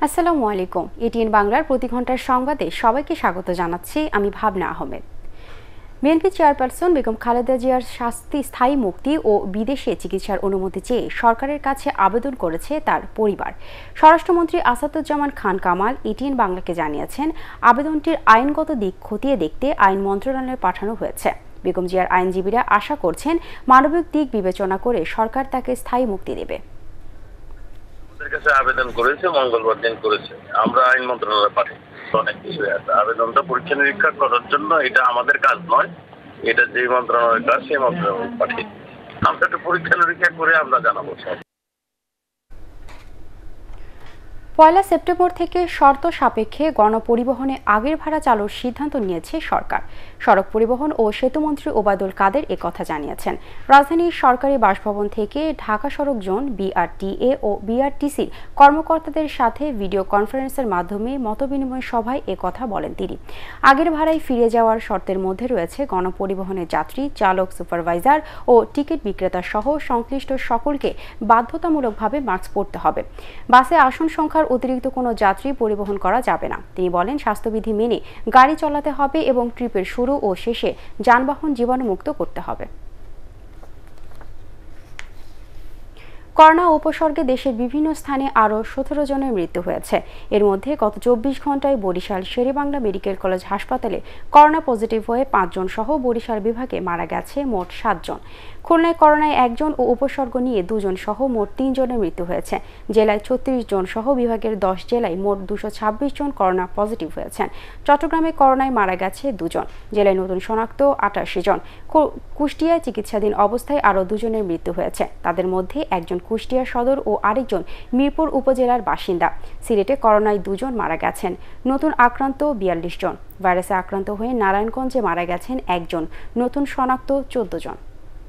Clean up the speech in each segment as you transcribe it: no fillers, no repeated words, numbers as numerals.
আসসালামু আলাইকুম। এটিএন বাংলার প্রতি ঘন্টার সংবাদে সবাইকে স্বাগত জানাচ্ছি আমি ভাবনা আহমেদ। বিএনপি চেয়ারপারসন বেগম খালেদা জিয়ার স্থায়ী মুক্তি ও বিদেশে চিকিৎসার অনুমতি চেয়ে সরকারের কাছে আবেদন করেছে তার পরিবার। স্বরাষ্ট্রমন্ত্রী আসাদুজ্জামান খান কামাল এটিএন বাংলাকে জানিয়েছেন, আবেদনটির আইনগত দিক খতিয়ে দেখতে আইন মন্ত্রণালয়ে পাঠানো হয়েছে। বেগম জিয়ার আইনজীবীরা আশা করছেন মানবিক দিক বিবেচনা করে সরকার তাকে স্থায়ী মুক্তি দেবে। আবেদন করেছে, মঙ্গলবার দিন করেছে, আমরা আইন মন্ত্রণালয়ে পাঠাই। অনেক কিছু আছে, আবেদনটা পরীক্ষা নিরীক্ষা করার জন্য, এটা আমাদের কাজ নয়, এটা যে মন্ত্রণালয়ের কাজ সেই মন্ত্রণালয়ে পাঠাই। আমরা একটু পরীক্ষা নিরীক্ষা করে আমরা জানাবো। পয়লা সেপ্টেম্বর থেকে শর্ত সাপেক্ষে গণপরিবহনে আগের ভাড়া চালুর সিদ্ধান্ত নিয়েছে সরকার। সড়ক পরিবহন ও সেতুমন্ত্রী ওবায়দুল কাদের একথা জানিয়েছেন। রাজধানীর সরকারি বাসভবন থেকে ঢাকা সড়ক জোন বিআরটিএ ও বিআরটিসির কর্মকর্তাদের সাথে ভিডিও কনফারেন্সের মাধ্যমে মতবিনিময় সভায় একথা বলেন তিনি। আগের ভাড়ায় ফিরে যাওয়ার শর্তের মধ্যে রয়েছে গণপরিবহনের যাত্রী, চালক, সুপারভাইজার ও টিকিট বিক্রেতা সহ সংশ্লিষ্ট সকলকে বাধ্যতামূলকভাবে মাস্ক পরতে হবে। বাসে আসন সংখ্যার অতিরিক্ত কোনো যাত্রী পরিবহন করা যাবে না। তিনি বলেন, স্বাস্থ্যবিধি মেনে গাড়ি চালাতে হবে এবং ট্রিপের শুরু ও শেষে যানবাহন জীবাণুমুক্ত করতে হবে। করোনা উপসর্গে দেশের বিভিন্ন স্থানে আরও 17 জনের মৃত্যু হয়েছে। এর মধ্যে গত 24 ঘন্টায় বরিশাল শেরেবাংলা মেডিকেল কলেজ হাসপাতালে করোনা পজিটিভ হয়ে 5 জন সহ বরিশাল বিভাগে মারা গেছে মোট 7 জন। খুলনায় করোনায় 1 জন ও উপসর্গ নিয়ে 2 জন সহ মোট 3 জনের মৃত্যু হয়েছে। জেলায় 36 জন সহ বিভাগের 10 জেলায় মোট 226 জন করোনা পজিটিভ হয়েছেন। চট্টগ্রামে করোনায় মারা গেছে 2 জন। জেলায় নতুন শনাক্ত 88 জন। কুষ্টিয়ায় চিকিৎসাধীন অবস্থায় আরও 2 জনের মৃত্যু হয়েছে। তাদের মধ্যে একজন কুষ্টিয়া সদর ও আরেকজন মিরপুর উপজেলার বাসিন্দা। সিলেটে করোনায় 2 জন মারা গেছেন। নতুন আক্রান্ত 42 জন। ভাইরাসে আক্রান্ত হয়ে নারায়ণগঞ্জে মারা গেছেন 1 জন। নতুন শনাক্ত 14 জন।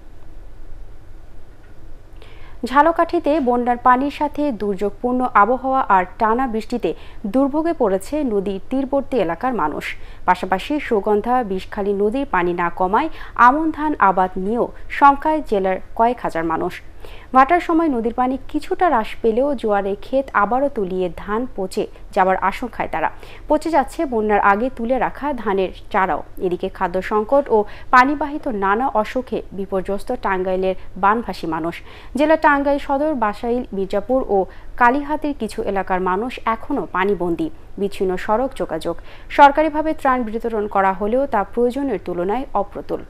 ঝালকাঠিতে বন্যার পানির সাথে দুর্যোগপূর্ণ আবহাওয়া আর টানা বৃষ্টিতে দুর্ভোগে পড়েছে নদীর তীরবর্তী এলাকার মানুষ। পাশাপাশি সুগন্ধা বিষখালী নদীর পানি না কমায় আমন ধান আবাদ নিয়েও শঙ্কায় জেলার কয়েক হাজার মানুষ। ভাটার সময় নদীর পানি কিছুটা হ্রাস পেলেও জোয়ারে ক্ষেত আবারও তুলিয়ে ধান পচে যাওয়ার আশঙ্কায় তারা। পচে যাচ্ছে বন্যার আগে তুলে রাখা ধানের চারাও। এদিকে খাদ্য সংকট ও পানিবাহিত নানা অসুখে বিপর্যস্ত টাঙ্গাইলের বানভাসী মানুষ। জেলা টাঙ্গাইল সদর, বাসাইল, মির্জাপুর ও কালীহাতের কিছু এলাকার মানুষ এখনও পানিবন্দী। বিচ্ছিন্ন সড়ক যোগাযোগ। সরকারিভাবে ত্রাণ বিতরণ করা হলেও তা প্রয়োজনের তুলনায় অপ্রতুল।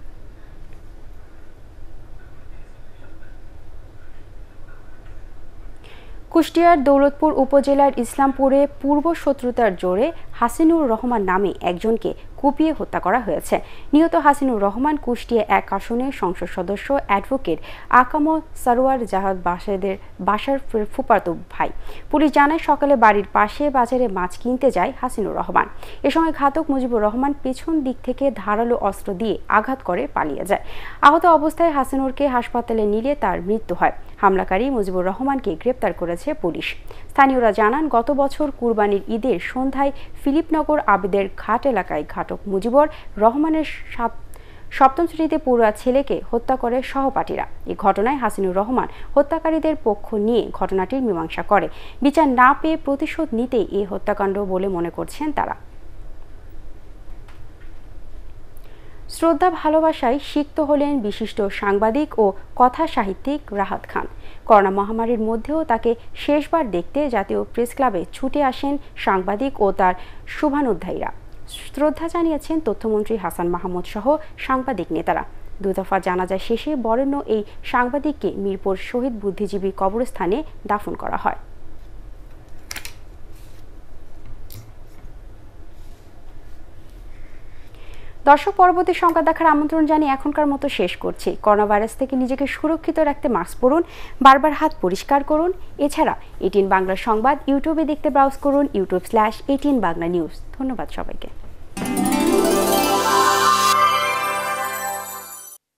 কুষ্টিয়ার দৌলতপুর উপজেলার ইসলামপুরে পূর্ব শত্রুতার জোরে হাসিনুর রহমান নামে একজনকে কুপিয়ে হত্যা করা হয়েছে। নিহত হাসিনুর রহমান কুষ্টিয়া 1 আসনের সংসদ সদস্য অ্যাডভোকেট আকামো সারোয়ার জাহাদ বাসার ফুফাতো ভাই। পুলিশ জানায়, সকালে বাড়ির পাশে বাজারে মাছ কিনতে যায় হাসিনুর রহমান। এ সময় ঘাতক মুজিবুর রহমান পেছন দিক থেকে ধারালো অস্ত্র দিয়ে আঘাত করে পালিয়ে যায়। আহত অবস্থায় হাসিনুরকে হাসপাতালে নিলে তার মৃত্যু হয়। হামলাকারী মুজিবুর রহমানকে গ্রেপ্তার করেছে পুলিশ। স্থানীয়রা জানান, গত বছর কুরবানির ঈদের সন্ধ্যায় ফিলিপনগর আবেদের ঘাট এলাকায় ঘাতক মুজিবুর রহমানের 7ম শ্রেণীতে পড়ুয়া ছেলেকে হত্যা করে সহপাঠীরা। এই ঘটনায় হাসিনুর রহমান হত্যাকারীদের পক্ষ নিয়ে ঘটনাটির মীমাংসা করে। বিচার না পেয়ে প্রতিশোধ নিতেই এই হত্যাকাণ্ড বলে মনে করছেন তারা। শ্রদ্ধা ভালোবাসায় সিক্ত হলেন বিশিষ্ট সাংবাদিক ও কথা সাহিত্যিক রাহাত খান। করোনা মহামারীর মধ্যেও তাকে শেষবার দেখতে জাতীয় প্রেস ক্লাবে ছুটে আসেন সাংবাদিক ও তার শুভানুধ্যায়ীরা। শ্রদ্ধা জানিয়েছেন তথ্যমন্ত্রী হাসান মাহমুদ সহ সাংবাদিক নেতারা। 2 দফা জানাজা শেষে বরেণ্য এই সাংবাদিককে মিরপুর শহীদ বুদ্ধিজীবী কবরস্থানে দাফন করা হয়। দর্শক, পরবর্তী সংবাদ দেখার আমন্ত্রণ জানিয়ে এখনকার মতো শেষ করছি। করোনা ভাইরাস থেকে নিজেকে সুরক্ষিত রাখতে মাস্ক পরুন, বারবার হাত পরিষ্কার করুন। এছাড়া এটিএন বাংলা সংবাদ ইউটিউবে দেখতে ব্রাউজ করুন youtube/ATN Bangla News। ধন্যবাদ সবাইকে।